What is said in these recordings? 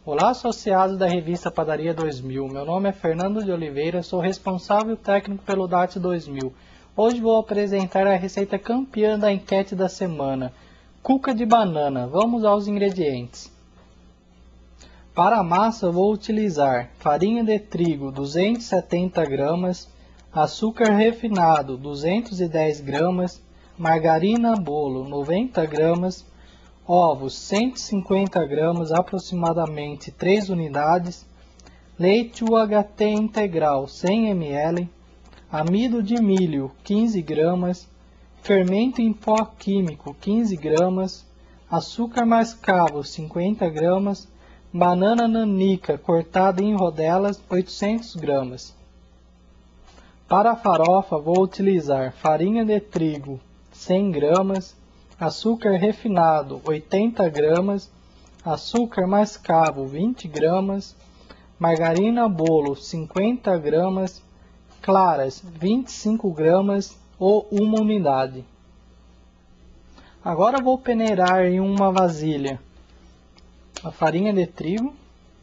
Olá, associados da revista Padaria 2000. Meu nome é Fernando de Oliveira, sou responsável técnico pelo DAT 2000. Hoje vou apresentar a receita campeã da enquete da semana, cuca de banana. Vamos aos ingredientes. Para a massa vou utilizar farinha de trigo 270 gramas, açúcar refinado 210 gramas, margarina bolo 90 gramas, ovos 150 gramas, aproximadamente 3 unidades, leite UHT integral 100 ml, amido de milho 15 gramas, fermento em pó químico 15 gramas, açúcar mascavo 50 gramas, banana nanica cortada em rodelas 800 gramas. Para a farofa vou utilizar farinha de trigo 100 gramas, açúcar refinado 80 gramas, açúcar mascavo 20 gramas, margarina bolo 50 gramas, claras 25 gramas ou 1 unidade. Agora vou peneirar em uma vasilha a farinha de trigo,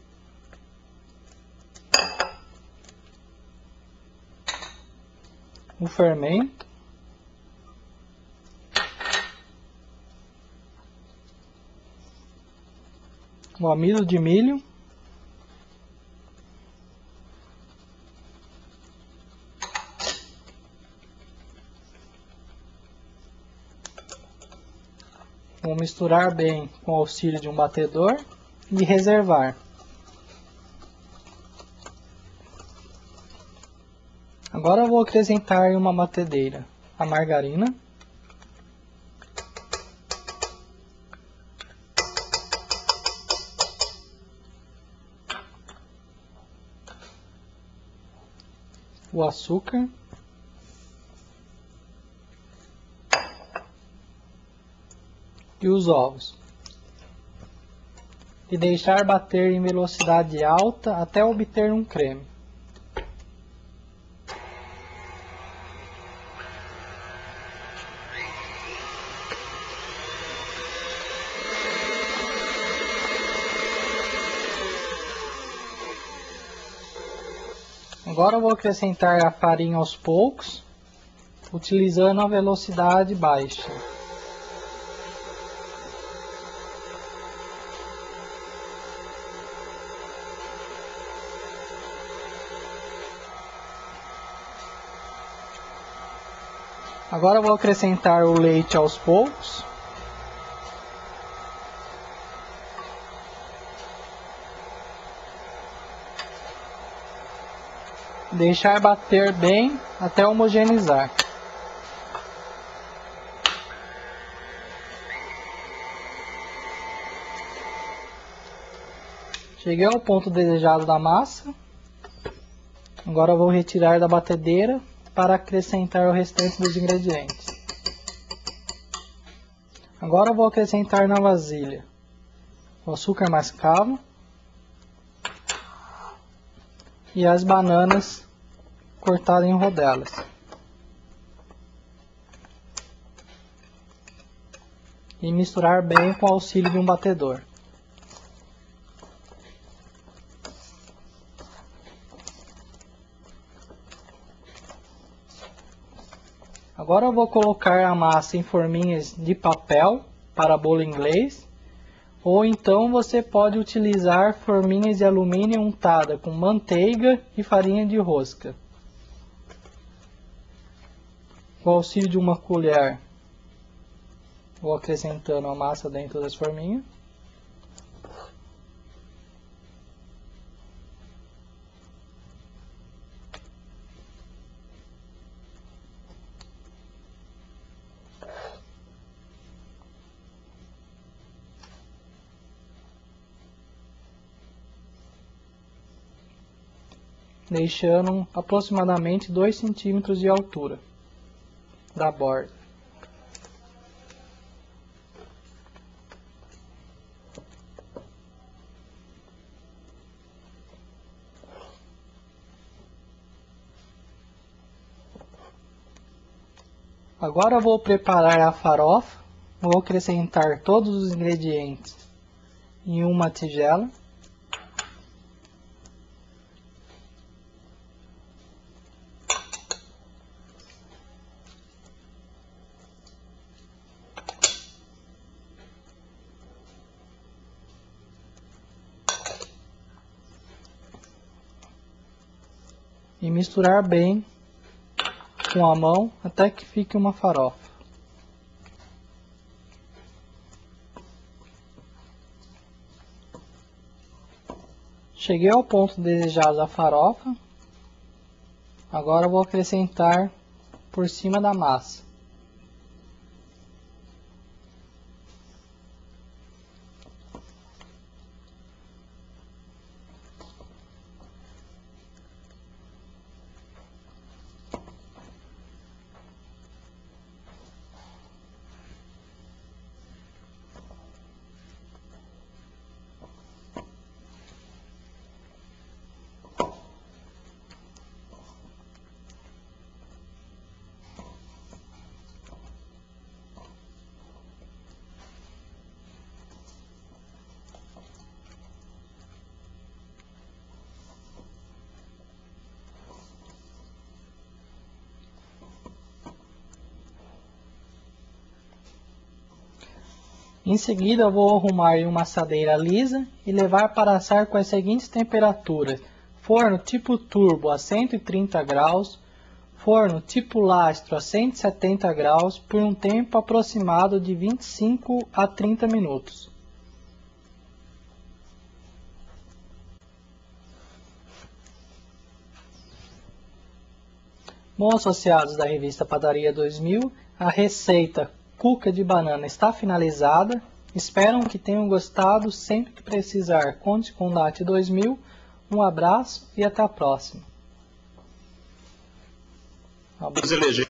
o fermento, o amido de milho, vou misturar bem com o auxílio de um batedor e reservar. Agora vou acrescentar em uma batedeira a margarina, o açúcar, e os ovos, e deixar bater em velocidade alta até obter um creme. Agora eu vou acrescentar a farinha aos poucos, utilizando a velocidade baixa. Agora eu vou acrescentar o leite aos poucos. Deixar bater bem até homogeneizar. Cheguei ao ponto desejado da massa. Agora eu vou retirar da batedeira para acrescentar o restante dos ingredientes. Agora eu vou acrescentar na vasilha o açúcar mascavo e as bananas cortadas em rodelas. E misturar bem com o auxílio de um batedor. Agora eu vou colocar a massa em forminhas de papel para bolo inglês, ou então você pode utilizar forminhas de alumínio untada com manteiga e farinha de rosca. Com o auxílio de uma colher, vou acrescentando a massa dentro das forminhas. Deixando aproximadamente 2 centímetros de altura da borda. Agora vou preparar a farofa. Vou acrescentar todos os ingredientes em uma tigela. e misturar bem com a mão até que fique uma farofa. Cheguei ao ponto desejado da farofa. Agora vou acrescentar por cima da massa. Em seguida, vou arrumar em uma assadeira lisa e levar para assar com as seguintes temperaturas: forno tipo turbo a 130 graus, forno tipo lastro a 170 graus por um tempo aproximado de 25 a 30 minutos. Bom, associados da revista Padaria 2000, a receita cuca de banana está finalizada. Espero que tenham gostado. Sempre que precisar, conte com o DAT 2000. Um abraço e até a próxima.